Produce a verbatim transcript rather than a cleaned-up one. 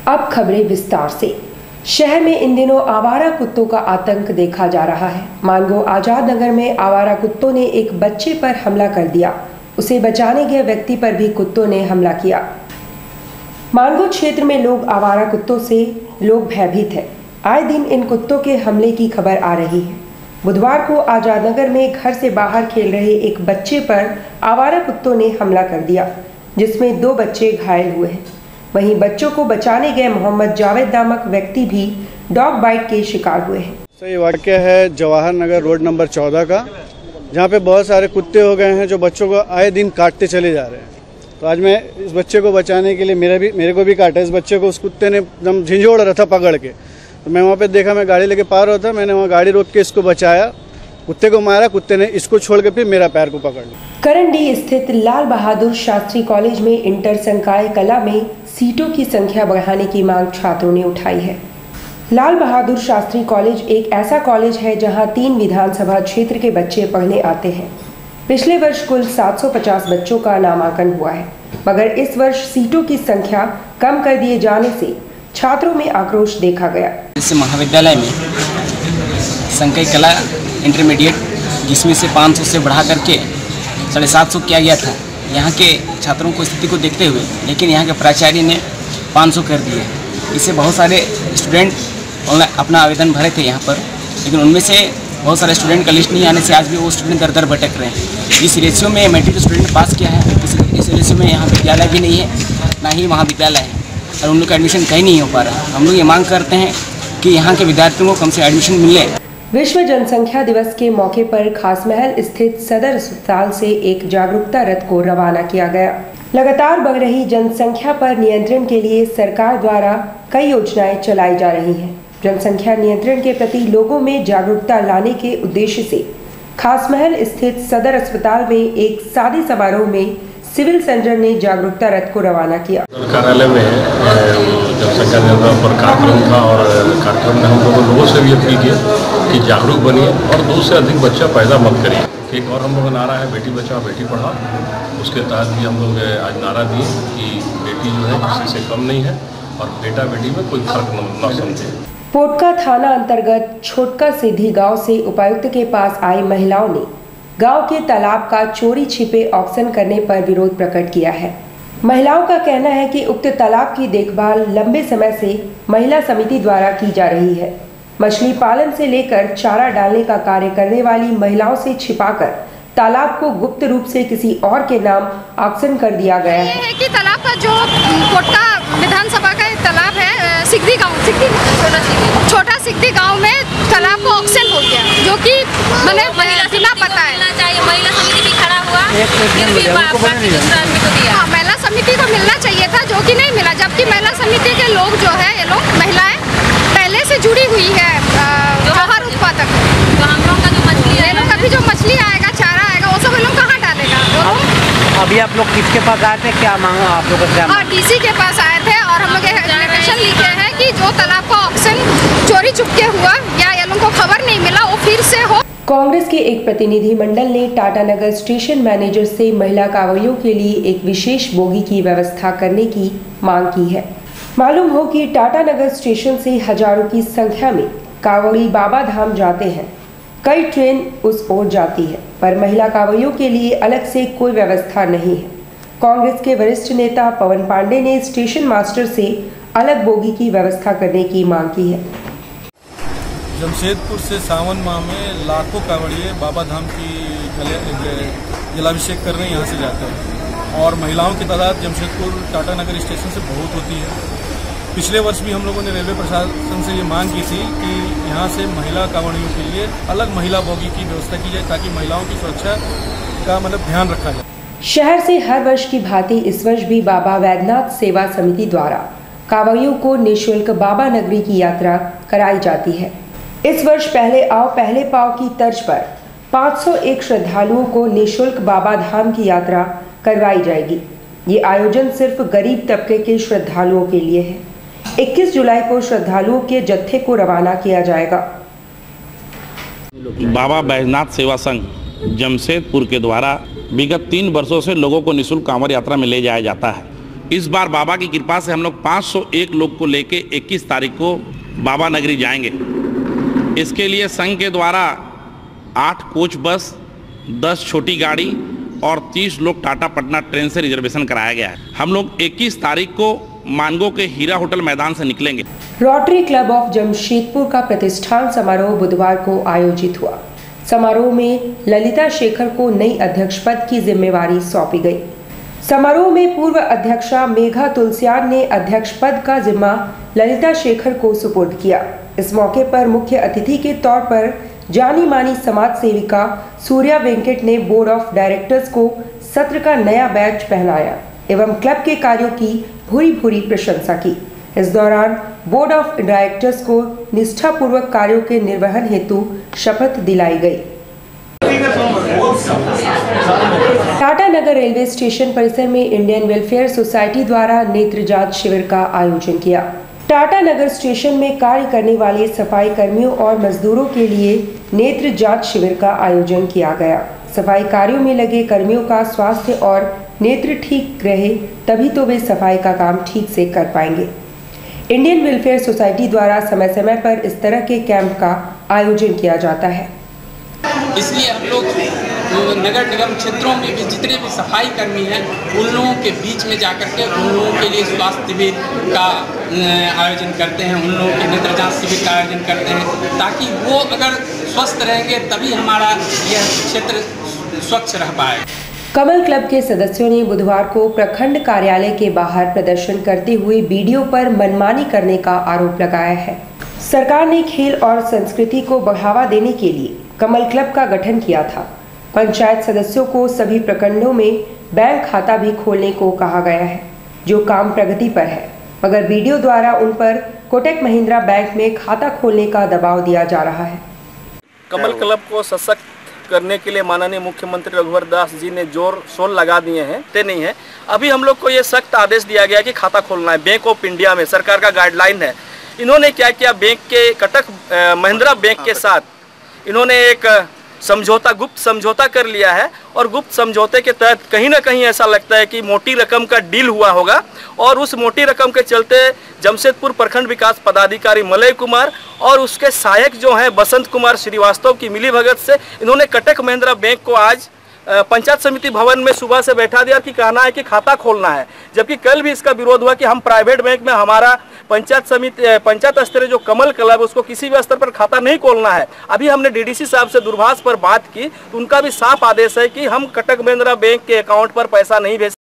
अब खबरें विस्तार से। शहर में इन दिनों आवारा कुत्तों का आतंक देखा जा रहा है। मानगो आजाद नगर में आवारा कुत्तों ने एक बच्चे पर हमला कर दिया। उसे बचाने गए व्यक्ति पर भी कुत्तों ने हमला किया। मानगो क्षेत्र में लोग आवारा कुत्तों से लोग भयभीत हैं। आए दिन इन कुत्तों के हमले की खबर आ रही है। बुधवार को आजाद नगर में घर से बाहर खेल रहे एक बच्चे पर आवारा कुत्तों ने हमला कर दिया, जिसमें दो बच्चे घायल हुए हैं। वहीं बच्चों को बचाने गए मोहम्मद जावेद नामक व्यक्ति भी डॉग बाइट के शिकार हुए हैं। सही वाक़या है जवाहर नगर रोड नंबर चौदह का, जहाँ पे बहुत सारे कुत्ते हो गए हैं जो बच्चों को आए दिन काटते चले जा रहे हैं। तो आज मैं इस बच्चे को बचाने के लिए मेरा भी मेरे को भी काटा। इस बच्चे को उस कुत्ते ने एकदम झिंझोड़ रहा था पकड़ के, तो मैं वहाँ पे देखा, मैं गाड़ी लेके पार होता, मैंने वहाँ गाड़ी रोक के इसको बचाया। कुत्ते को मारा, कुत्ते ने इसको छोड़ के फिर मेरा पैर को पकड़ लिया। करंडी स्थित लाल बहादुर शास्त्री कॉलेज में इंटर संकाय कला में सीटों की संख्या बढ़ाने की मांग छात्रों ने उठाई है। लाल बहादुर शास्त्री कॉलेज एक ऐसा कॉलेज है जहां तीन विधानसभा क्षेत्र के बच्चे पढ़ने आते हैं। पिछले वर्ष कुल सात सौ पचास बच्चों का नामांकन हुआ है, मगर इस वर्ष सीटों की संख्या कम कर दिए जाने से छात्रों में आक्रोश देखा गया। इस महाविद्यालय में संकाय कला इंटरमीडिएट, जिसमें से पाँच सौ से बढ़ा करके साढ़े सात सौ किया गया था, यहाँ के छात्रों को स्थिति को देखते हुए, लेकिन यहाँ के प्राचार्य ने पाँच सौ कर दिए। इससे बहुत सारे स्टूडेंट ऑनलाइन अपना आवेदन भरे थे यहाँ पर, लेकिन उनमें से बहुत सारे स्टूडेंट का लिस्ट नहीं आने से आज भी वो स्टूडेंट दर दर भटक रहे हैं। इस रेशियो में मैट्रिक स्टूडेंट पास किया है, इस, इस रेशियो में यहाँ विद्यालय भी नहीं है, ना ही महाविद्यालय है, और उन लोग का एडमिशन कहीं नहीं हो पा रहा है। हम लोग ये मांग करते हैं कि यहाँ के विद्यार्थियों को कम से एडमिशन मिले। विश्व जनसंख्या दिवस के मौके पर खासमहल स्थित सदर अस्पताल से एक जागरूकता रथ को रवाना किया गया। लगातार बढ़ रही जनसंख्या पर नियंत्रण के लिए सरकार द्वारा कई योजनाएं चलाई जा रही हैं। जनसंख्या नियंत्रण के प्रति लोगों में जागरूकता लाने के उद्देश्य से खासमहल स्थित सदर अस्पताल में एक सादे समारोह में सिविल सर्जन ने जागरूकता रथ को रवाना किया। कार्यालय में जनसंख्या नियंत्रण पर कार्यक्रम था और कार्यक्रम में हम लोगों लोगों से भी अपील की कि जागरूक बनिए और दो से अधिक बच्चा पैदा मत करिए। एक और हम लोग का नारा है बेटी बचाओ बेटी पढ़ाओ, उसके तहत भी हम लोग आज नारा दिए कि बेटी जो है किसी से कम नहीं है और बेटा बेटी में कोई फर्क न समझे। पोटका थाना अंतर्गत छोटका सीधी गांव से उपायुक्त के पास आई महिलाओं ने गांव के तालाब का चोरी छिपे ऑक्शन करने पर विरोध प्रकट किया है। महिलाओं का कहना है कि उक्त तालाब की देखभाल लंबे समय से महिला समिति द्वारा की जा रही है। मछली पालन से लेकर चारा डालने का कार्य करने वाली महिलाओं से छिपाकर तालाब को गुप्त रूप से किसी और के नाम ऑक्शन कर दिया गया है। है कि तालाब का जो कोटका विधानसभा का तालाब है, सिकदी गांव, सिकदी छोटा सिकदी गांव में तालाब को ऑक्शन हो गया, जो कि मैंने बिना पता है। महिला समिति भी खड़ा हुआ, फिर भी बाकी दूसरा आदमी को दिया। हाँ, महिला समिति को मिलना चाहिए था, जो कि नहीं मिला, जबकि महिला समिति के लोग जो है, ये लोग महिलाएं पहले से जुड़ी हुई है आहार उत्पादक। तो हम लोग का जो मछली ये लोग अभी जो मछली आएगा, चारा आएगा, वो सब ये लोग कहाँ डालेगा? अभी आप लोग किसके पास आए थे, क्या मांगा आप लोग? हाँ, डीसी के पास आए थे और हम लोग एप्लीकेशन लिखे हैं कि जो तालाब का ऑक्शन चोरी चुपके हुआ या ये लोग को खबर नहीं मिला, वो फिर से हो। कांग्रेस के एक प्रतिनिधि मंडल ने टाटानगर स्टेशन मैनेजर से महिला कांवड़ियों के लिए एक विशेष बोगी की व्यवस्था करने की मांग की है। मालूम हो कि टाटानगर स्टेशन से हजारों की संख्या में कांवड़ी बाबा धाम जाते हैं। कई ट्रेन उस ओर जाती है, पर महिला कांवड़ियों के लिए अलग से कोई व्यवस्था नहीं है। कांग्रेस के वरिष्ठ नेता पवन पांडे ने स्टेशन मास्टर से अलग बोगी की व्यवस्था करने की मांग की है। जमशेदपुर से सावन माह में लाखों कांवड़िए बाबा धाम की जलाभिषेक करने यहाँ से जाते हैं और महिलाओं की तादाद जमशेदपुर टाटानगर स्टेशन से बहुत होती है। पिछले वर्ष भी हम लोगों ने रेलवे प्रशासन से ये मांग की थी कि यहाँ से महिला कांवड़ियों के लिए अलग महिला बोगी की व्यवस्था की जाए, ताकि महिलाओं की सुरक्षा का मतलब ध्यान रखा जाए। शहर से हर वर्ष की भांति इस वर्ष भी बाबा वैद्यनाथ सेवा समिति द्वारा कांवड़ियों को निःशुल्क बाबा नगरी की यात्रा कराई जाती है। इस वर्ष पहले आओ पहले पाओ की तर्ज पर पाँच सौ एक श्रद्धालुओं को निःशुल्क बाबा धाम की यात्रा करवाई जाएगी। ये आयोजन सिर्फ गरीब तबके के श्रद्धालुओं के लिए है। इक्कीस जुलाई को श्रद्धालुओं के जत्थे को रवाना किया जाएगा। बाबा बैजनाथ सेवा संघ जमशेदपुर के द्वारा विगत तीन वर्षों से लोगों को निःशुल्क कांवड़ यात्रा में ले जाया जाता है। इस बार बाबा की कृपा से हम लोग पाँच सौ एक लोग को लेके इक्कीस तारीख को बाबा नगरी जाएंगे। इसके लिए संघ के द्वारा आठ कोच बस, दस छोटी गाड़ी और तीस लोग टाटा पटना ट्रेन से रिजर्वेशन कराया गया है। हम लोग इक्कीस तारीख को मानगो के हीरा होटल मैदान से निकलेंगे। रोटरी क्लब ऑफ जमशेदपुर का प्रतिष्ठान समारोह बुधवार को आयोजित हुआ। समारोह में ललिता शेखर को नई अध्यक्ष पद की जिम्मेवारी सौंपी गई। समारोह में पूर्व अध्यक्षा मेघा तुलसियान ने अध्यक्ष पद का जिम्मा ललिता शेखर को सुपुर्द किया। इस मौके पर मुख्य अतिथि के तौर पर जानी मानी समाज सेविका सूर्या वेंकट ने बोर्ड ऑफ डायरेक्टर्स को सत्र का नया बैच पहनाया एवं क्लब के कार्यों की भूरी भूरी प्रशंसा की। इस दौरान बोर्ड ऑफ डायरेक्टर्स को निष्ठापूर्वक कार्यों के निर्वहन हेतु शपथ दिलाई गई। टाटा नगर रेलवे स्टेशन परिसर में इंडियन वेलफेयर सोसाइटी द्वारा नेत्र जांच शिविर का आयोजन किया। टाटा नगर स्टेशन में कार्य करने वाले सफाई कर्मियों और मजदूरों के लिए नेत्र जांच शिविर का आयोजन किया गया। सफाई कार्यों में लगे कर्मियों का स्वास्थ्य और नेत्र ठीक रहे तभी तो वे सफाई का काम ठीक से कर पाएंगे। इंडियन वेलफेयर सोसाइटी द्वारा समय समय पर इस तरह के कैंप का आयोजन किया जाता है। इसलिए हम लोग नगर निगम क्षेत्रों में भी जितने भी सफाई कर्मी हैं उन लोगों के बीच में जाकर के उन लोगों के लिए स्वास्थ्य शिविर का आयोजन करते हैं, उन लोगों के नेत्र जांच शिविर का आयोजन करते हैं, ताकि वो अगर स्वस्थ रहेंगे तभी हमारा यह क्षेत्र स्वच्छ रह पाए। कमल क्लब के सदस्यों ने बुधवार को प्रखंड कार्यालय के बाहर प्रदर्शन करते हुए बीडीओ पर मनमानी करने का आरोप लगाया है। सरकार ने खेल और संस्कृति को बढ़ावा देने के लिए कमल क्लब का गठन किया था। पंचायत सदस्यों को सभी प्रखंडों में बैंक खाता भी खोलने को कहा गया है, जो काम प्रगति पर है, मगर बीडीओ द्वारा उन पर कोटक महिंद्रा बैंक में खाता खोलने का दबाव दिया जा रहा है। कमल क्लब को सशक्त करने के लिए माननीय मुख्यमंत्री रघुवर दास जी ने जोर शोर लगा दिए हैं। ते नहीं है, अभी हम लोग को ये सख्त आदेश दिया गया कि खाता खोलना है। बैंक ऑफ इंडिया में सरकार का गाइडलाइन है। इन्होंने क्या किया, बैंक के कोटक महिंद्रा बैंक के साथ इन्होंने एक समझौता, गुप्त समझौता कर लिया है और गुप्त समझौते के तहत कहीं ना कहीं ऐसा लगता है कि मोटी रकम का डील हुआ होगा और उस मोटी रकम के चलते जमशेदपुर प्रखंड विकास पदाधिकारी मलय कुमार और उसके सहायक जो हैं बसंत कुमार श्रीवास्तव की मिलीभगत से इन्होंने कोटक महिंद्रा बैंक को आज पंचायत समिति भवन में सुबह से बैठा दिया कि कहना है कि खाता खोलना है, जबकि कल भी इसका विरोध हुआ कि हम प्राइवेट बैंक में हमारा पंचायत समिति पंचायत स्तर जो कमल क्लब उसको किसी भी स्तर पर खाता नहीं खोलना है। अभी हमने डीडीसी साहब से दूरभाष पर बात की तो उनका भी साफ आदेश है कि हम कोटक महिंद्रा बैंक के अकाउंट पर पैसा नहीं भेज